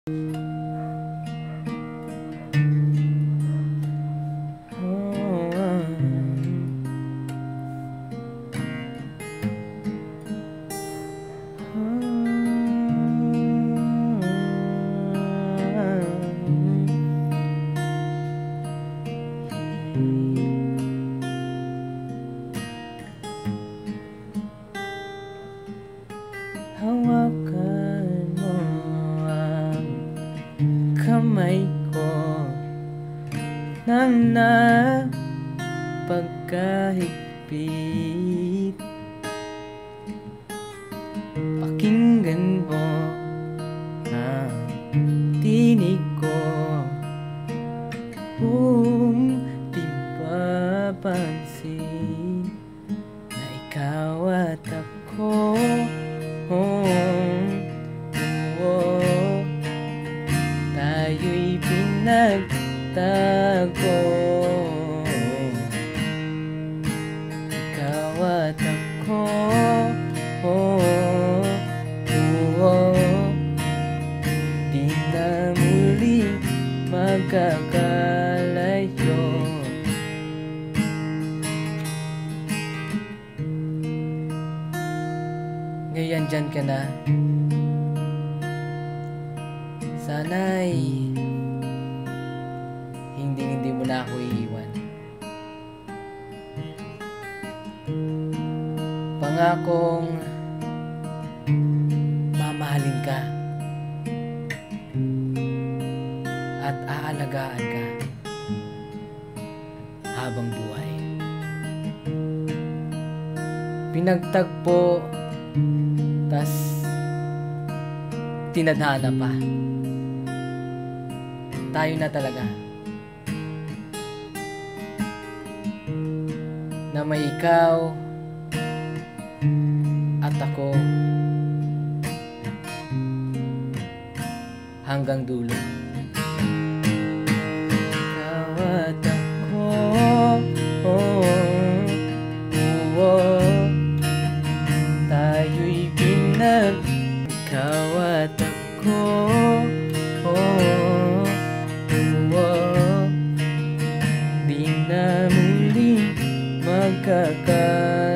Hawakan mo ang kamay ko nang napagkahigpit. Pakinggan mo ang tinig ko kung di papansin na ikaw at ako. Tayo'y pinagtago, ikaw at ako. Di na muling magkakalayo. Ngayon dyan ka na. Sana'y hindi mo na ako iiwan. Pangakong mamahalin ka at aalagaan ka habang buhay. Pinagtagpo, tas tinadhana pa. Tayo na talaga. Na may ikaw at ako hanggang dulo. Ikaw at ako, tayo'y ikaw at ako, di na muling magkakalayo.